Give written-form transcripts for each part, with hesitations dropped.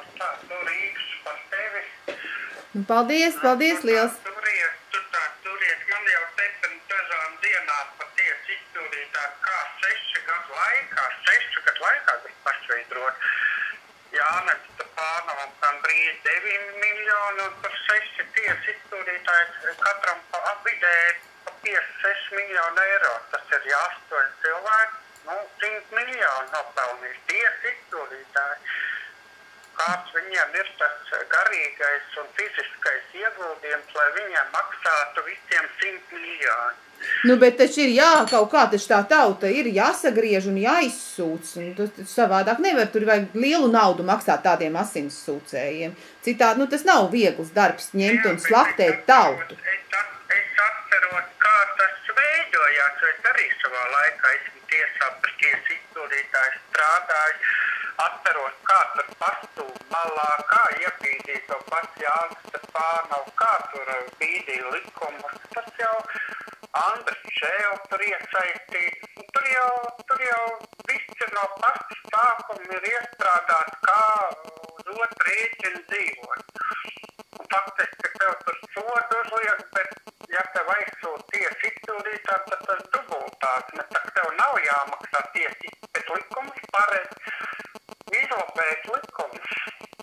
Tā, tu Rīgas par tevi. Nu, paldies liels. Turies, man jau te pirms dažām dienām patiesi izpildītā kā 6 gadu laikā, grib pašveidrot. Jānis Stepānovam gandrīz 9 miljoni un par 6 tiesi izpildītāji katram vidēji pa 5-6 miljonu eiro. Tas ir 8 cilvēki, 100 miljoni nopelnījis tiesi izpildītāji. Kāds viņiem ir tas garīgais un fiziskais ieguldījums, lai viņiem maksātu visiem 100 miljoni. Nu, bet taču ir kaut kā taču tā tauta ir jāsagriež un jāizsūc. Un tas savādāk nevar, tur vajag lielu naudu maksāt tādiem asinssūcējiem. Citādi, tas nav viegls darbs ņemt un slaktēt tautu. Es atceros, kā tas veidojās, es arī savā laikā esmu tiesā par tiesu izpildītāju strādāju. Atceros, kā tur pastūm malā, kā iepīdīja to pats Jānis Stepānovu, kā tur bīdīja likumus. Tas jau Andris Šēl tur iesaistīts. Tur jau viss ir no paša sākuma ir iestrādāts, kā uz otru rēķinu dzīvot. Un faktiski tev tur sodu uzliek, bet ja tev aizsūt tiesu izpildītājs, tad tas dubultās. Ne tak tev nav jāmaksā tiesi, bet likums paredz izlabēt likumus.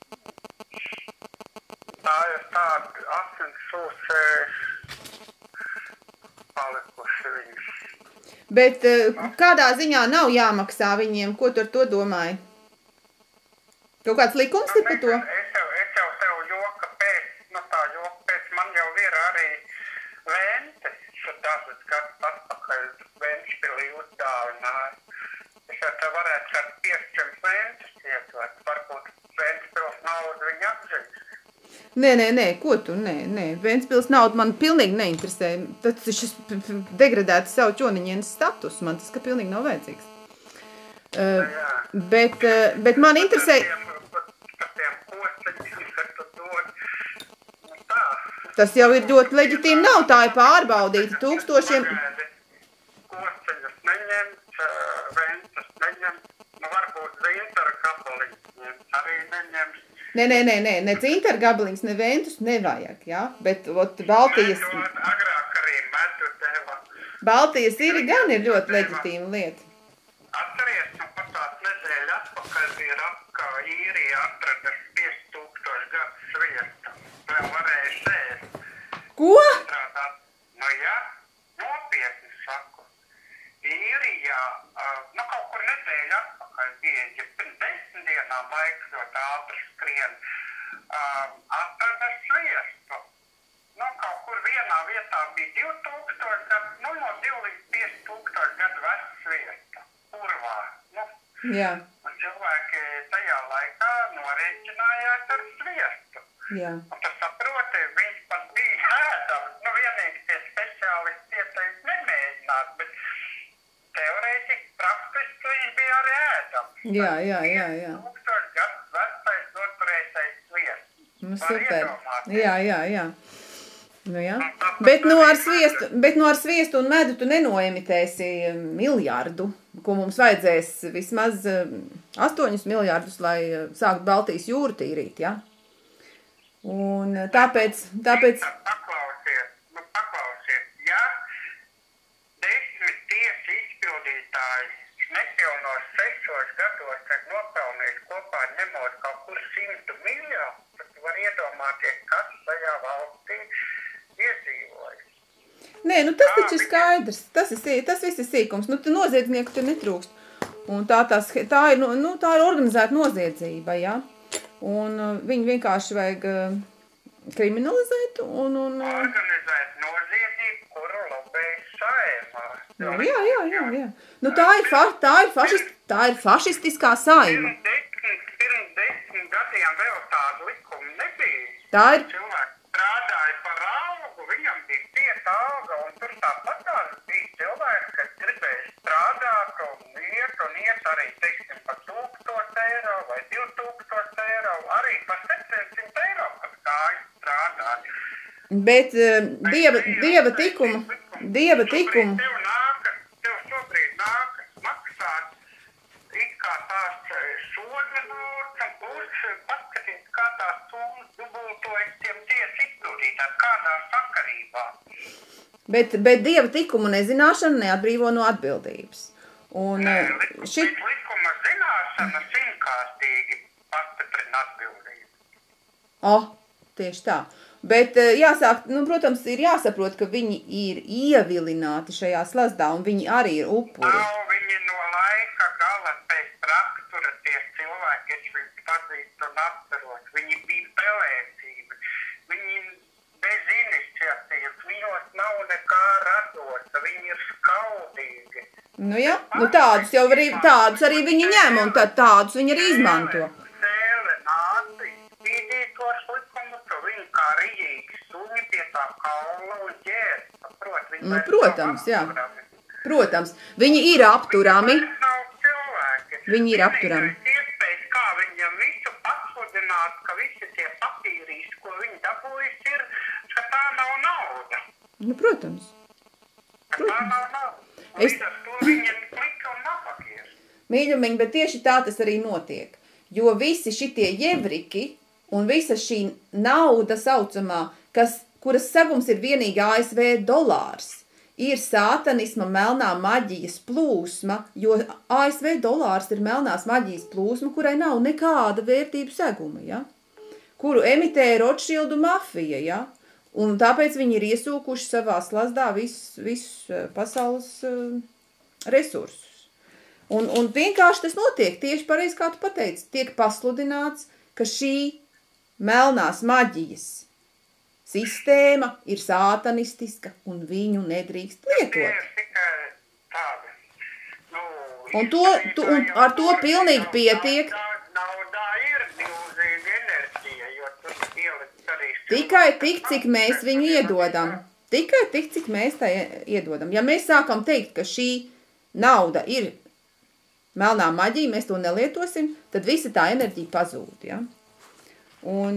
Tā ir tāda asinsūsē palikuši viņus. Bet kādā ziņā nav jāmaksā viņiem? Ko tu ar to domāji? Kaut kāds likums ir par to? Es jau tev joka pēc, man jau ir arī Ventes, dažas gadus atpakaļ Ventspilī uzdāvināja. Es jau te varētu ar 500 Ventes ietvert, varbūt Ventspils naudu viņa atzīst. Nē, ko tu? Nē. Ventspils nauda man pilnīgi neinteresē. Tas ir šis degradēts savu ķoniņienes status. Man tas, ka pilnīgi nav vajadzīgs. Bet man interesē... Tas jau ir ļoti leģitīmi. Nav tā ir pārbaudīta tūkstošiem... Kosteņus neņemt, Ventas neņemt. Varbūt Zintaru gabaliņus ņemt, arī neņemt. Ne Zintaru gabaliņus, ne Ventus nevajag, jā? Bet Baltijas... Agrāk arī medu deva. Baltijas ir gan ir ļoti leģitīma lieta. Atceries, pat tās nedēļa atpakaļ bija apkā īrija atradas 5000 gadu sviestu. Vēl varēja sēst. Ko? Nu jā, nopietni saku. Īrijā, kaut kur nedēļa atpakaļ bija, ja pirms 10 dienām laiks ļoti ātri skrien, atradas sviestu. Kaut kur vienā vietā bija 2000 gadu, no 2 līdz 5000 gadu vecs sviestu. Purvā. Jā. Un cilvēki tajā laikā norēķinājās ar sviestu. Jā. Un tas saproti, viņš pat bija ēdams. Vienīgi tie speciālisti ieteikt nemēģināt, bet teorētiski, praktiski viņš bija arī ēdams. Jā. 1000 gadus vecais noturētais sviests. Nu, super. Jā. Nu, jā. Bet no ar sviestu un medu tu nenoemitēsi miljardu, ko mums vajadzēs vismaz 8 miljardus, lai sāktu Baltijas jūru tīrīt, jā? Un tāpēc... Paklausies, ja 10 tiesu izpildītāji nepilnos 6 gados, tad nopelnīs kopā ņemot kaut kur 100 miljonu, tad tu var iedomāties, kas tajā valstī iedzīvojas. Nē, tas taču ir skaidrs. Tas viss ir sīkums. Noziedznieku tur netrūkst. Un tā ir organizēta noziedzība, jā. Un viņu vienkārši vajag kriminalizēt un... Organizēt noziedzību, kuru lobējas Saeimā. Jā. Tā ir fašistiskā Saeima. Pirms 10 gadiem vēl tādu likumu nebija. Tā ir... Cilvēki strādāja par augu, viņam bija tiesa auga, un tur tāpat bija cilvēki, kas gribēja strādāt un iet arī, teiksim, par 1000 eiro vai 2000 eiro, arī par 700 eiro, kad kājas strādāt. Bet dieva tikumu... Tev šobrīd nākas maksāt it kā tās soda naudas un paskatīt, kā tās summas dubultojas tiem tiesu izpildītājiem, kādā sakarībā. Bet Dieva tikumu nezināšana neatbrīvo no atbildības. Un Likuma zināšana simtkārtīgi pastiprina atbildību. Tieši tā. Bet jāsāk, protams, ir jāsaprot, ka viņi ir ievilināti šajā slazdā, un viņi arī ir upuri. Nav viņi no laika gala pēc rakstura tie cilvēki, es viņus pazīstu un atceros. Viņi bija pelēcīgi, viņi bez iniciatīvas, viņos nav nekā radoša, viņi ir skaudīgi. Tādus arī viņi ņem, un tādus viņi arī izmanto. Protams, jā. Protams. Viņi ir apturami. Viņi ir apturami. Kā viņam visu pasludināt, ka visi tie papīrīši, ko viņi dabūjas, ir, ka tā nav nauda. Protams. Tā nav nauda. Līdz ar to viņiem klika un nabakies. Mīļumiņi, bet tieši tā tas arī notiek. Jo visi šitie jevriki un visa šī nauda saucamā, kuras segums ir vienīgi ASV dolārs, ir sātanisma melnā maģijas plūsma, jo ASV dolārs ir melnās maģijas plūsma, kurai nav nekāda vērtību seguma, ja? Kuru emitē Rothschildu mafija, ja? Un tāpēc viņi ir iesūkuši savā slazdā visus pasaules resursus. Un vienkārši tas notiek, tieši pareizi, kā tu pateici, tiek pasludināts, ka šī melnās maģijas sistēma ir sātanistiska un viņu nedrīkst lietot. Un ar to pilnīgi pietiek. Naudā ir milzīga enerģija, jo tur ielikt arī... Tikai tik, cik mēs viņu iedodam. Tikai tik, cik mēs tā iedodam. Ja mēs sākam teikt, ka šī nauda ir melnā maģija, mēs to nelietosim, tad visa tā enerģija pazūd, ja? Un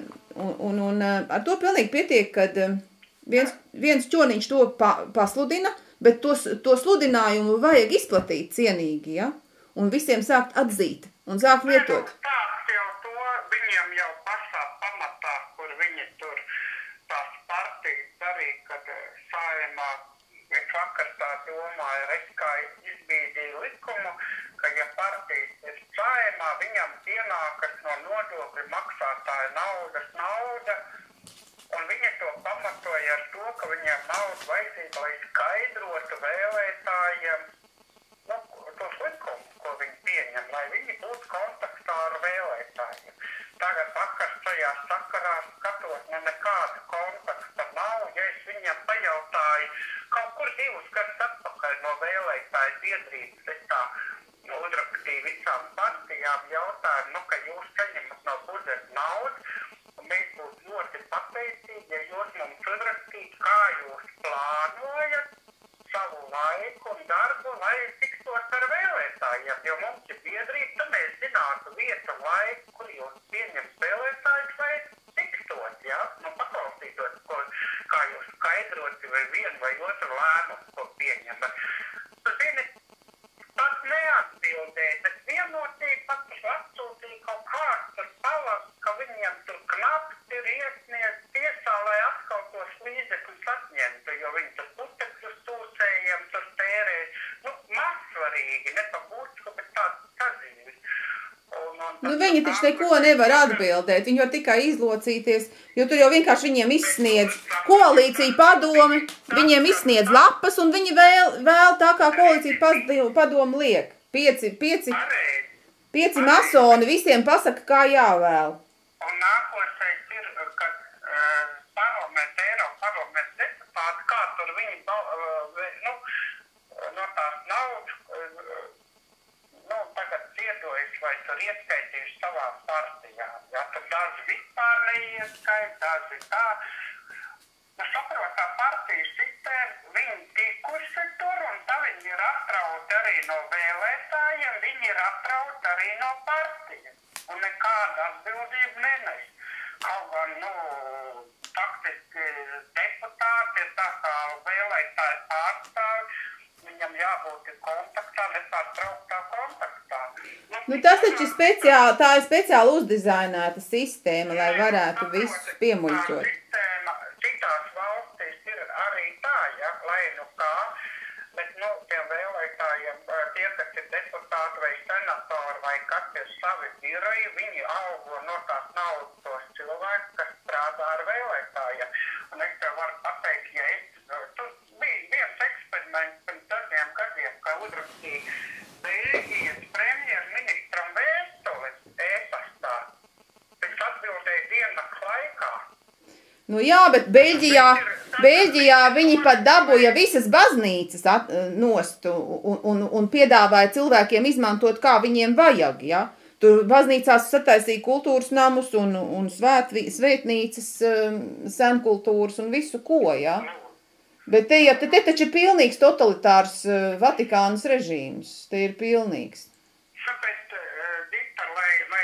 ar to pilnīgi pietiek, kad viens čoniņš to pasludina, bet to sludinājumu vajag izplatīt cienīgi, ja? Un visiem sākt atzīt un sākt lietot. Tāds jau to viņiem jau pašā pamatā, kur viņi tur tās partijas arī, kad Saeimā, es vakar tā domāju, es kā izbīdīju likumu, ka ja partijas ir Saeimā, viņam pienākas no nodokļu maksātāja nauda, un viņi to pamatoja ar to, ka viņiem nauda vajadzīga, lai skaidrotu vēlētājiem tos likumus, ko viņi pieņem, lai viņi būtu kontaktā ar vēlētājiem. Tagad vakar šajā sakarā skatot, nekāda kontakta nav, ja es viņam pajautāju, kaut kur 2 gadus atpakaļ no vēlētāju biedrības, es tā uzrakstīju visām partijām jautājumu, ka jūs saņemat no budžeta naudu, un mēs būtu ļoti pateicīgi, ja jūs mums uzrakstītu, kā jūs plānojat savu laiku un darbu, lai tiktos ar vēlētājiem, jo mums ir biedrība, tad mēs zinātu vietu laiku, kur jūs pieņemt vēlētājus, lai tikstos, ja? Paklausītos, kā jūs skaidroti vai vienu vai otru lēmumu, ko pieņemat. Tu zini, tas neatbildēja, bet vienotīgi pat atsūtīja kaut kāds tur palas, ka viņiem tur knaps ir iesniegts tiesā, lai atkal tos līdzekļus atņemtu, jo viņi tur putekļus tūsējiem tur tērēja. Mazsvarīgi, ne pa būtisku, bet tāds sazīmes. Viņi taču neko nevar atbildēt, viņi var tikai izlocīties, jo tur jau vienkārši viņiem izsniedz koalīcija padome, viņiem izsniedz lapas, un viņi vēl tā kā koalīcija padome liek. 5 masoni visiem pasaka, kā jāvēl. Un nākošais ir, kad Eiroparlamenta deputāti, kā tur viņi no tās naudas, tagad ziedojas vai tur ieskaitījuši savām partijām. Ja, tur daži vispār neieskait, daži tā. Saprotā partiju sistēma, viņi tikuši tur, un tā viņi ir atrauti arī no vēlētājiem, viņi ir atrauti arī no partijas. Un nekāda atbildība nenes. Kaut gan, faktiski deputāti ir tā kā vēlētāji pārstāvi, viņam jābūt kontaktā, nepārtrauktā kontaktā. Nu, tas taču tā ir speciāli uzdizainēta sistēma, lai varētu visus piemuļķot. Citās valstīs ir arī tā, ja, lai nu kā, bet, nu, tiem vēlētājiem, tie, kas ir deputāti vai senatori vai kas ir savi biroji, viņi augo no tās naudas tos cilvēkus, kas strādā ar vēlētājiem. Un es tev varu pateikt, ja tur bija viens eksperiments pirms dažiem gadiem, ka uzrakstīja Beļģijas premjerministram vēstules e-pastā. Viņš atbildēja dienas laikā. Nu jā, bet Beļģijā viņi pat dabūja visas baznīcas nost un piedāvāja cilvēkiem izmantot, kā viņiem vajag, ja? Tur baznīcās sataisīja kultūras namus un svētnīcas, senkultūras un visu ko, ja? Bet te taču ir pilnīgs totalitārs Vatikānas režīms. Te ir pilnīgs. Tāpēc, Dita, lai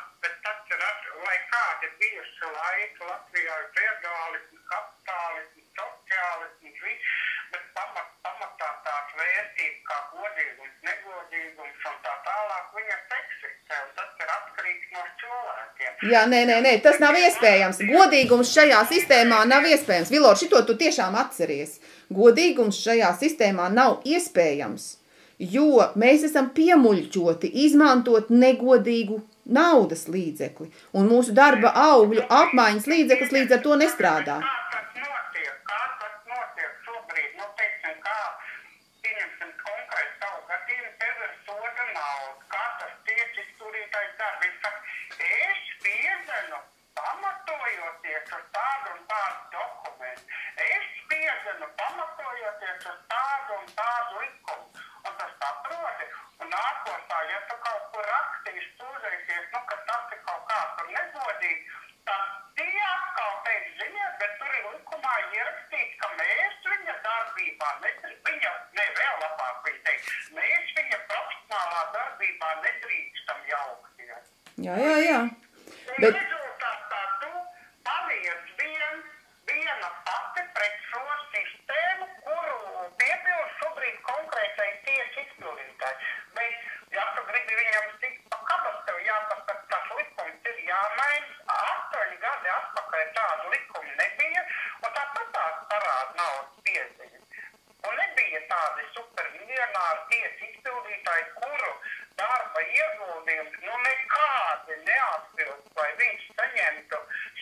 kādi bijuši laiki Latvijā ir feodālisms, kapitālisms, sociālisms, bet pamatā tās vērtības kā godīgums, negodīgums un tā tālāk viņas eksistē, un tas ir atkarīgs no cilvēkiem. Jā, nē, tas nav iespējams. Godīgums šajā sistēmā nav iespējams. Vilor, šito tu tiešām atceries. Godīgums šajā sistēmā nav iespējams, jo mēs esam piemuļķoti izmantot negodīgu naudas līdzekli, un mūsu darba augļu apmaiņas līdzeklis līdz ar to nestrādā. Kā tas notiek šobrīd? Nu, teiksim, kā pieņemsim konkrēti savu gadījumu, tev ir soda nauda. Kā tas tiek izturītais darbs? Viņš saka, es spiedzenu pamatojoties uz tādu un tādu dokumentu. Es spiedzenu pamatojoties uz tādu un tādu likumu. Un tas saproti, un nākotnē, ja tu kaut kur rakstīsi, sūdzēsies, nu, ka tas ir kaut kā tur negodīgi, tad tie atkal teiks, ziniet, bet tur ir likumā ierakstīts, ka mēs viņa darbībā, vēl labāk viņa teikt, mēs viņa profesionālā darbībā nedrīkstam jaukties. Jā. Bet rezultātā tu paliec viena pati pret šo sistēmu, kuru piepildu šobrīd konkrētais tiesa izpildītājs. Bet, ja tu gribi viņam tikt pa kabas, tev jāpasaka, tas likums ir jāmaina. 8 gadi atpakaļ tādu likumu nebija, un tāpat tās parāda naudas pieziņa. Un nebija tādi supermiljonāri tiesa izpildītāji, kuru darba ieguldījums, nu nekādi neatbilst, vai viņš saņemtu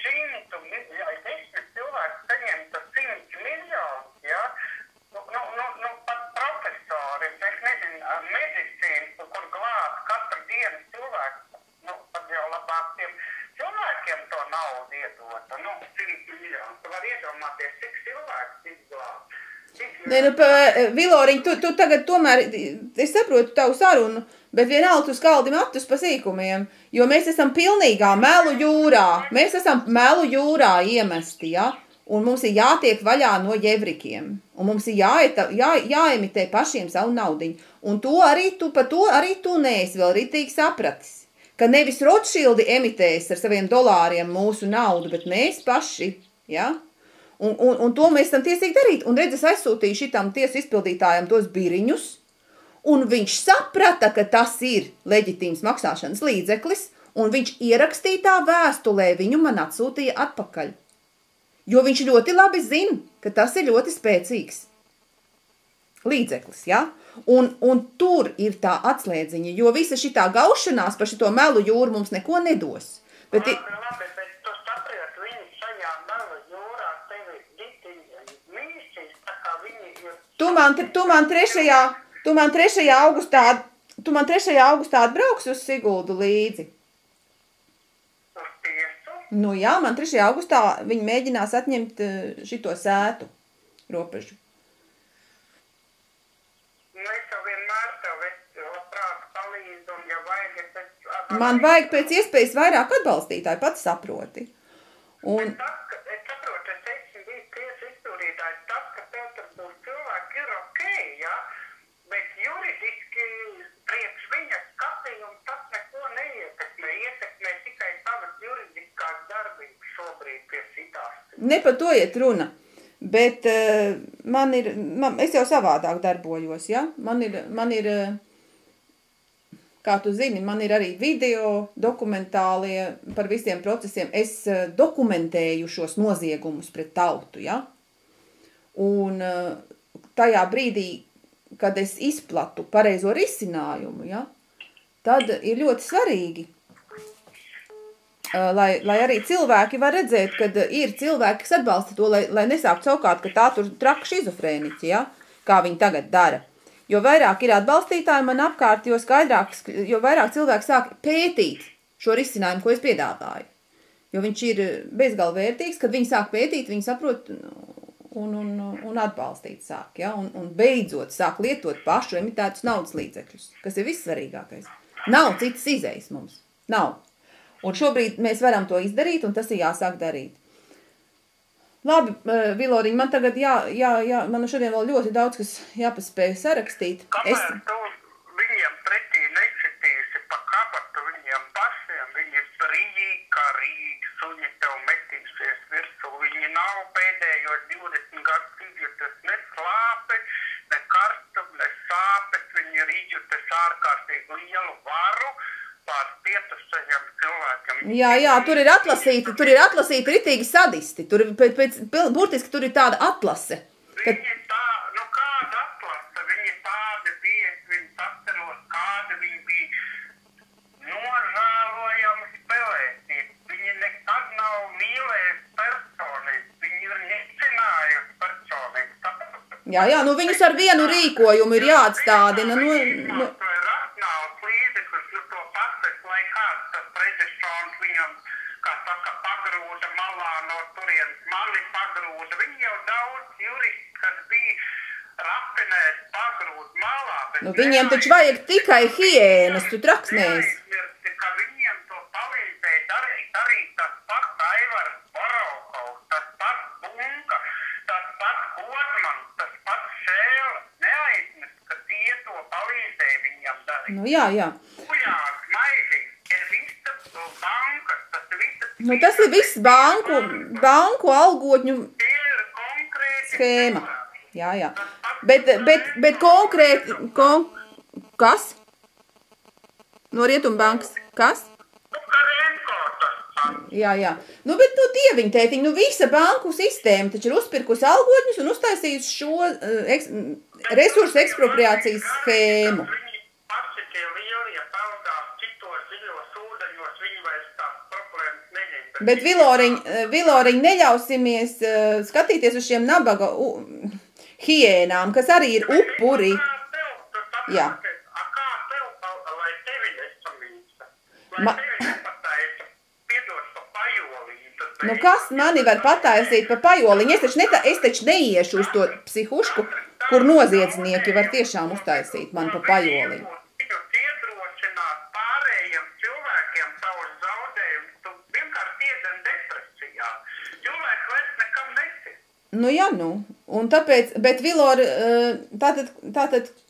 10 cilvēku saņemtu 100 miljonus, ja? Nu, pat profesori, es nezinu, medicīnu, kur glāb katru dienu cilvēku, nu, pat jau labāk tiem cilvēkiem to naudu iedot, nu, 100 miljonus. Tu var iedomāties, cik cilvēks izglāb. Viloriņ, tu tagad tomēr, es saprotu tavu sarunu, bet vienalga tu skaldi matus pa sīkumiem, jo mēs esam pilnīgā melu jūrā. Mēs esam melu jūrā iemesti, ja? Un mums ir jātiek vaļā no jevrikiem. Un mums ir jāemitē pašiem savu naudiņu. Un par to arī tu neesi vēl ritīgi sapratis. Ka nevis Rothschildi emitēs ar saviem dolāriem mūsu naudu, bet mēs paši, ja? Un to mēs esam tiesīgi darīt. Un redz, es aizsūtīju šitam tiesu izpildītājam tos biriņus, un viņš saprata, ka tas ir leģitīms maksāšanas līdzeklis, un viņš ierakstītā vēstulē viņu man atsūtīja atpakaļ. Jo viņš ļoti labi zina, ka tas ir ļoti spēcīgs līdzeklis, ja? Un tur ir tā atslēdziņa, jo visa šitā gaušanās par šito melu jūru mums neko nedos. Bet Labi, bet tu saproti, viņi šajā melu jūrā tevi mīsīs, tā kā viņi ir... Tu man 3. augustā atbrauks uz Siguldu līdzi. Uz tiesu? Nu jā, man 3. augustā viņi mēģinās atņemt šito sētu robežu. Nu, es jau vienmēr tev labprāt palīdzu, un ja vajag, Man vajag pēc iespējas vairāk atbalstītāju, pats saproti. Un... Es saprotu, es teiksim, bija tiesa izturītājs, tas, ka tev tur būs cilvēki, ir ok, ja? Bet juridiski priekš viņa skatījuma tas neko ietekmē tikai savas juridiskās darbības šobrīd pie citās. Ne par to iet runa, bet es jau savādāk darbojos, ja? Man ir kā tu zini, man ir arī video dokumentālie par visiem procesiem. Es dokumentēju šos noziegumus pret tautu, ja? Un tajā brīdī, kad es izplatu pareizo risinājumu, ja? Tad ir ļoti svarīgi, lai arī cilvēki var redzēt, kad ir cilvēki, kas atbalsta to, lai nesāktu savukārt, ka tā tur traka šizofrēniķi, ja? Kā viņi tagad dara. Jo vairāk ir atbalstītāji man apkārt, jo vairāk cilvēki sāk pētīt šo risinājumu, ko es piedāvāju. Jo viņš ir bezgalvērtīgs, kad viņi sāk pētīt, viņi saprot un atbalstīt sāk, ja? Un beidzot sāk lietot pašu emitētus naudas līdzekļus, kas ir vissvarīgākais. Nav citas izejas mums. Nav. Un šobrīd mēs varam to izdarīt, un tas ir jāsāk darīt. Labi, Viloriņ, man tagad man šodien vēl ļoti daudz, kas jāpaspēja sarakstīt. Kamēr tu viņiem pretī nesitīsi pa kabatu viņiem pašiem, viņi rīgi kā rīgi, suņi tev metīsies virsū. Viņi nav pēdējos 20 gadus izjutas ne slāpi, ne kartup, ne sāpes, viņi ir izjutas ārkārtīgi lielu varu pār 5-6 cilvēkiem. Jā, tur ir atlasīti ritīgi sadisti. Burtiski tur ir tāda atlase. Viņi tā, kāda atlase, viņi tādi bija, viņi atceros, kāda viņi bija nožēlojami spēlētīgi. Viņi nekad nav mīlējuši personīgi, viņi ir necinājuši personīgi. Jā, viņus ar vienu rīkojumu ir jāatstādina. Viņiem taču vajag tikai hiēnas, tu traksnēs. Ka viņiem to palīdzēja darīt arī tas pats Aivars Borovkovs, tas pats Bunka, tas pats Godmans, tas pats Šēle. Neaizmirst, ka tie to palīdzēja viņam darīt. Jā. Ujās, maizīgi, ir visas bankas, tas visas... Tas ir viss banku algotņu schēma. Jā. Bet konkrēti, kas? No Rietumbankas, kas? Karenko tas. Jā. Bet dieviņ tētiņ, visa banku sistēma taču ir uzpirkusi algotņus un uztaisījusi šo resursu ekspropriācijas schēmu. Viņi paši tie lielie peldās citos dziļos ūdeņos, viņi vairs tās problēmas neņem. Bet Viloriņ, neļausimies skatīties uz šiem nabaga hiēnām, kas arī ir upuri. Jā. Kā tev, lai tevi nesamīsta? Lai tevi nepataisa, piedod pa pajolīnu. Kas mani var pataisīt pa pajoliņu? Es taču neiešu uz to psihušku, kur noziedznieki var tiešām uztaisīt man pa pajoliņu. Viņus iedrošināt pārējiem cilvēkiem savus zaudējumus, tu vienkārši iedzen depresijā. Cilvēki vairs nekam nesit. Un tāpēc, bet Vilor, tātad